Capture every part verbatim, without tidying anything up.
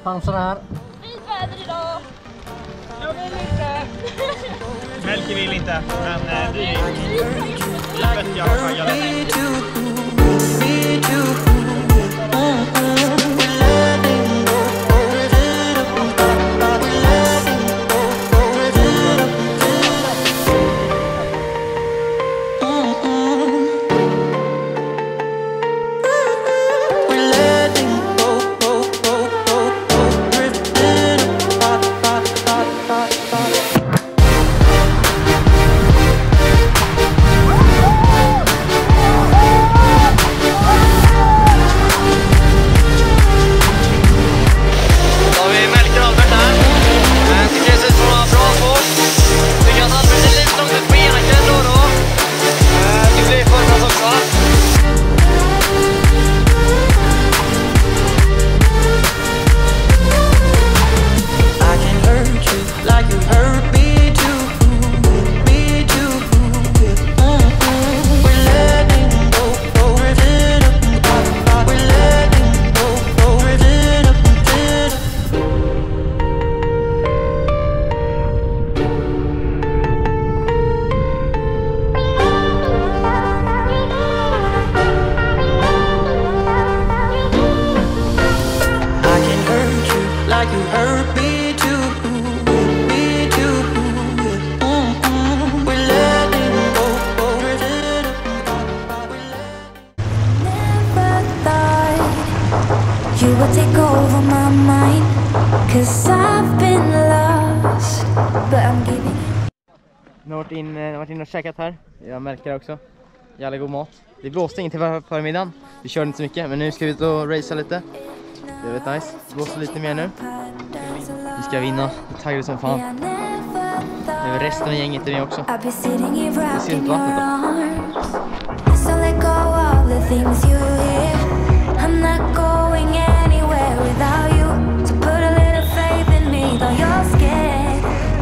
Chansen här. Fint väder idag. Jag vill inte. Melke vill inte, men eh, vi vet i alla fall. Jag vet. You will take over my mind, 'cause I've been lost, but I'm giving. Nu har varit in, jag har varit in och käkat här. Jag märker det också. Jävla god mat. Det blåste inte för förmiddagen. Vi körde inte så mycket, men nu ska vi ut och racea lite. Det är väldigt nice. Det blåser lite mer nu. Vi ska vinna. Vi taggar som fan. Nu är resten av gänget är med också. Det ser inte vattnet då. So let go of the things you hear. I'm not going anywhere without you. So put a little faith in me, though you're scared.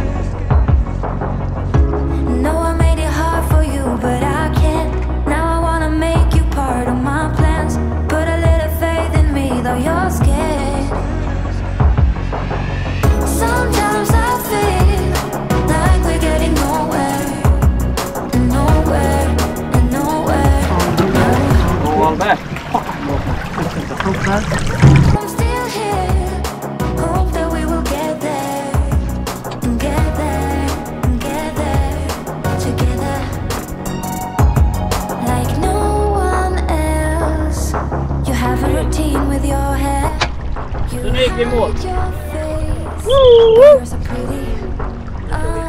No, I made it hard for you, but I can't. Now I wanna make you part of my plans. Put a little faith in me, though you're scared. Sometimes I feel like we're getting nowhere, nowhere, and nowhere. All back. I'm still here, hope that we will get there, get there, get there, together, like no one else. You have a routine with your hair, you hide your face, you're so pretty.